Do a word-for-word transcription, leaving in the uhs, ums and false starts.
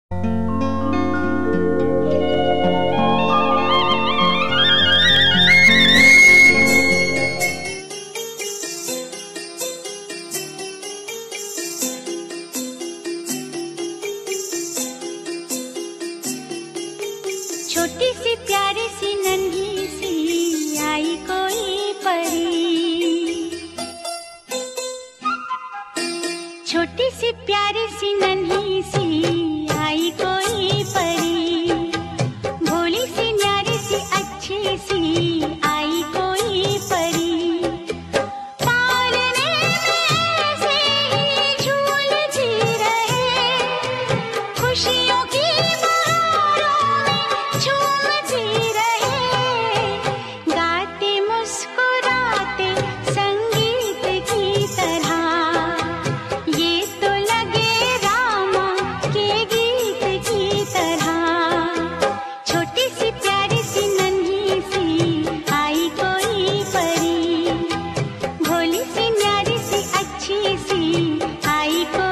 छोटी सी प्यारी सी नन्ही सी आई कोई परी, छोटी सी प्यारी सी नन्ही सी आई कोई परी, भोली सी न्यारी सी अच्छी सी आई कोई परी, पालने में से ही झूलती रहे, खुशियों की झूमती रहे, गाते मुस्कुराते संगीत की तरह, ये तो लगे रामा के गीत की तरह। छोटी सी प्यारी सी नन्ही सी आई कोई परी, भोली सी न्यारी सी अच्छी सी आई कोई